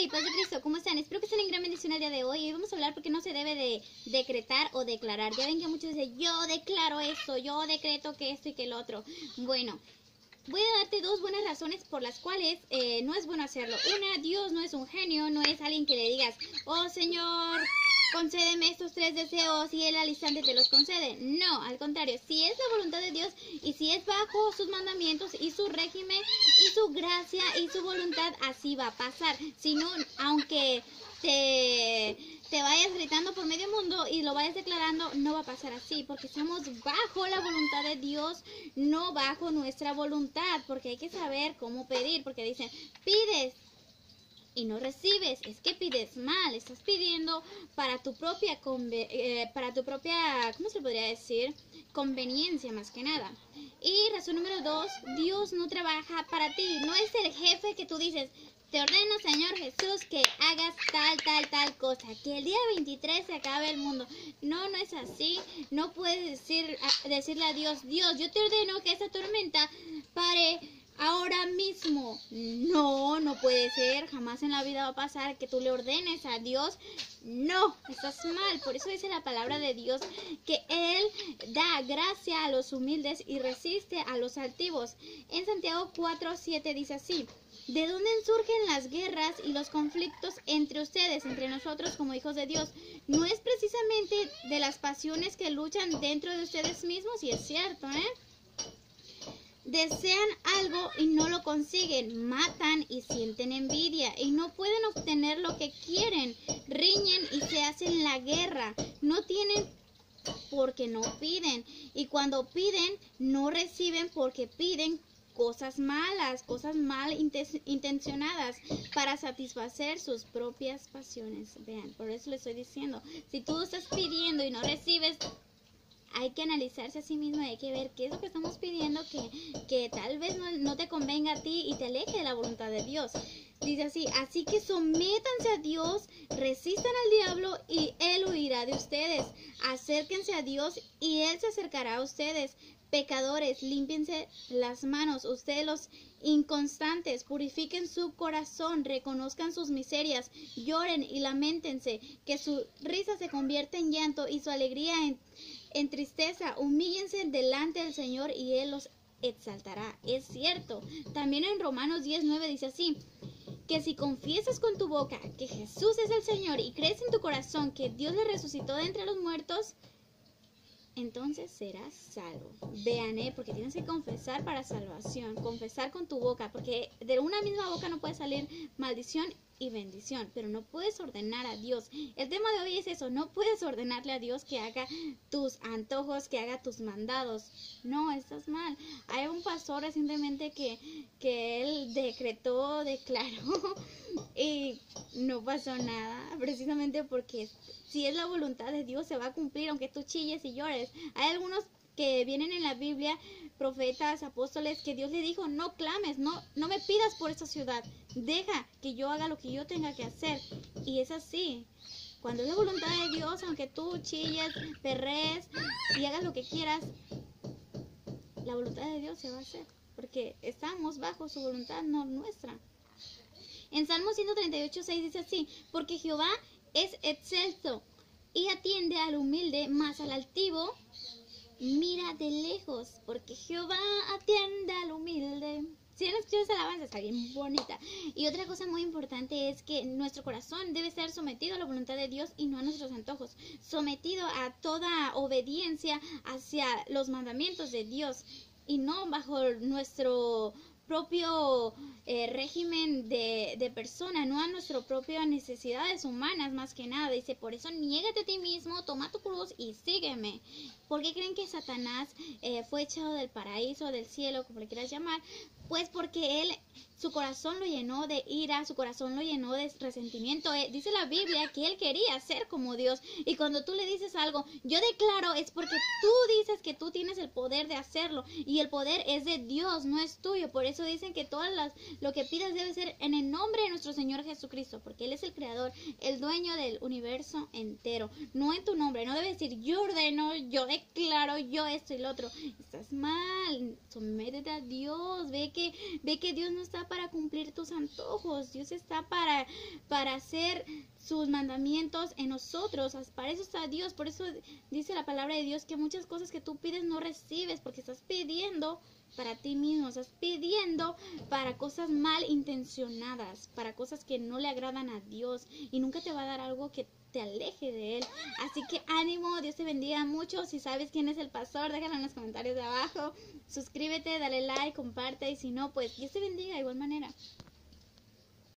Hey, paz de Cristo, ¿cómo están? Espero que estén en gran bendición el día de hoy. Y vamos a hablar porque no se debe de decretar o declarar. Ya ven que muchos dicen, yo declaro esto, yo decreto que esto y que el otro. Bueno, voy a darte dos buenas razones por las cuales no es bueno hacerlo. Una, Dios no es un genio, no es alguien que le digas, oh Señor, concédeme estos 3 deseos y Él al instante te los concede. No, al contrario, si es la voluntad de Dios y si es bajo sus mandamientos y su régimen y su gracia y su voluntad, así va a pasar. Si no, aunque te vayas gritando por medio mundo y lo vayas declarando, no va a pasar así, porque estamos bajo la voluntad de Dios, no bajo nuestra voluntad, porque hay que saber cómo pedir, porque dicen, pides y no recibes, es que pides mal, estás pidiendo para tu propia, ¿cómo se podría decir? Conveniencia más que nada. Y razón número 2, Dios no trabaja para ti, no es el jefe que tú dices, te ordeno, Señor Jesús, que hagas tal cosa, que el día 23 se acabe el mundo. No, no es así. No puedes decirle a Dios, Dios, yo te ordeno que esta tormenta pare ahora mismo. No, no puede ser. Jamás en la vida va a pasar que tú le ordenes a Dios. No, estás mal. Por eso dice la palabra de Dios que Él da gracia a los humildes y resiste a los altivos. En Santiago 4:7 dice así. ¿De dónde surgen las guerras y los conflictos entre ustedes, entre nosotros como hijos de Dios? ¿No es precisamente de las pasiones que luchan dentro de ustedes mismos? Y es cierto, Desean algo y no lo consiguen, matan y sienten envidia y no pueden obtener lo que quieren, riñen y se hacen la guerra, no tienen porque no piden y cuando piden no reciben porque piden cosas malas, cosas mal intencionadas para satisfacer sus propias pasiones. Vean, por eso les estoy diciendo, si tú estás pidiendo y no recibes, hay que analizarse a sí mismo y hay que ver qué es lo que estamos pidiendo que tal vez no te convenga a ti y te aleje de la voluntad de Dios. Dice así que sométanse a Dios, resistan al diablo y Él huirá de ustedes. Acérquense a Dios y Él se acercará a ustedes. Pecadores, límpiense las manos, ustedes los inconstantes, purifiquen su corazón, reconozcan sus miserias, lloren y lamentense, que su risa se convierta en llanto y su alegría en tristeza. Humíllense delante del Señor y Él los exaltará. Es cierto. También en Romanos 10:9 dice así, que si confiesas con tu boca que Jesús es el Señor y crees en tu corazón que Dios le resucitó de entre los muertos, entonces serás salvo. Vean, porque tienes que confesar para salvación, confesar con tu boca, porque de una misma boca no puede salir maldición y bendición, pero no puedes ordenar a Dios. El tema de hoy es eso, no puedes ordenarle a Dios que haga tus antojos, que haga tus mandados. No, estás mal. Hay un pastor recientemente que él declaró y no pasó nada, precisamente porque si es la voluntad de Dios se va a cumplir aunque tú chilles y llores. Hay algunos que vienen en la Biblia, profetas, apóstoles, que Dios le dijo, no clames, no me pidas por esta ciudad, deja que yo haga lo que yo tenga que hacer. Y es así, cuando es la voluntad de Dios, aunque tú chilles, perrees y hagas lo que quieras, la voluntad de Dios se va a hacer, porque estamos bajo su voluntad, no nuestra. En Salmo 138:6 dice así, porque Jehová es excelso y atiende al humilde, mas al altivo mira de lejos, porque Jehová atiende al humilde. Si han escuchado esa alabanza, está bien bonita. Y otra cosa muy importante es que nuestro corazón debe estar sometido a la voluntad de Dios y no a nuestros antojos, sometido a toda obediencia hacia los mandamientos de Dios y no bajo nuestro propio régimen de persona, no a nuestras propias necesidades humanas más que nada. Dice, por eso niégate a ti mismo, toma tu cruz y sígueme. ¿Por qué creen que Satanás fue echado del paraíso, del cielo, como le quieras llamar? Pues porque él, su corazón lo llenó de ira, su corazón lo llenó de resentimiento. Dice la Biblia que él quería ser como Dios. Y cuando tú le dices algo, yo declaro, es porque tú dices que tú tienes el poder de hacerlo. Y el poder es de Dios, no es tuyo. Por eso dicen que lo que pidas debe ser en el nombre de nuestro Señor Jesucristo. Porque Él es el creador, el dueño del universo entero. No en tu nombre, no debes decir yo ordeno, yo declaro, yo esto y lo otro. Estás mal, sométete a Dios, ve ve que Dios no está para cumplir tus antojos. Dios está para hacer sus mandamientos en nosotros. Para eso está Dios. Por eso dice la palabra de Dios que muchas cosas que tú pides no recibes, porque estás pidiendo para ti mismo, estás pidiendo para cosas mal intencionadas, para cosas que no le agradan a Dios, y nunca te va a dar algo que te aleje de Él. Así que ánimo, Dios te bendiga mucho. Si sabes quién es el pastor, déjalo en los comentarios de abajo. Suscríbete, dale like, comparte, y si no, pues Dios te bendiga de igual manera.